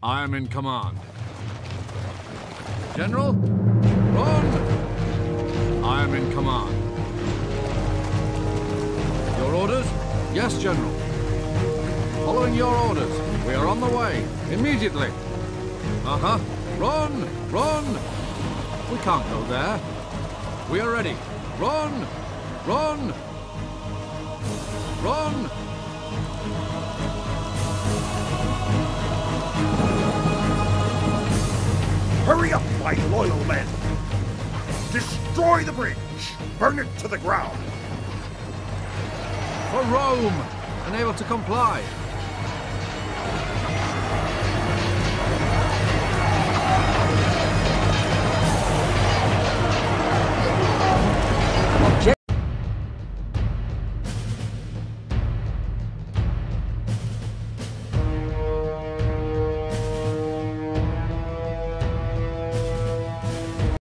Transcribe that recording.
I am in command. General, run! I am in command. Your orders? Yes, General. Following your orders. We are on the way. Immediately. Uh-huh. Run! Run! We can't go there. We are ready. Run! Run! Run! Hurry up, my loyal men! Destroy the bridge! Burn it to the ground! For Rome! Unable to comply.